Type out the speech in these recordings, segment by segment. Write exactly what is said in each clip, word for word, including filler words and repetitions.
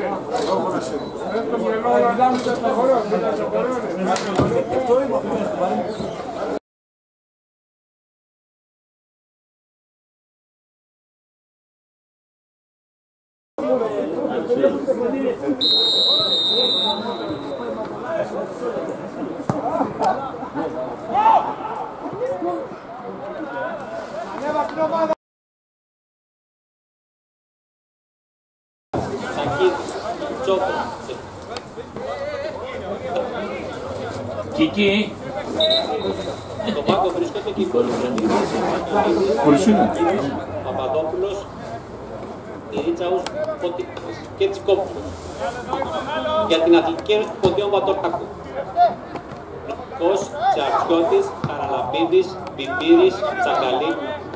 Κική. Το Μάκο βρίσκεται και η Πολυσύνη. Παπαδόπουλος, η Ρίτσαους και της Κόπουλος. Για την αθλητική ένωση του Ποντιών Βατόρτακου. Κος, Τσαρτσιώτης, Χαραλαμπίδης, Μπιμπύρης, Τσακαλή,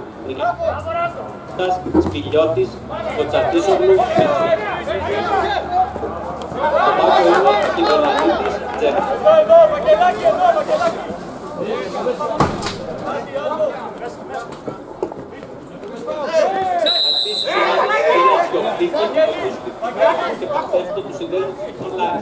Τας, Σπηλιώτης, Κοτσατίσογλου, το Μάκο είναι η Βελανίτης, Τζέρκ. Και παθέστο του συνδέσμου του Λάρης.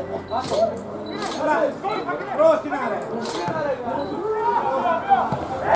Πρόστινα ρε!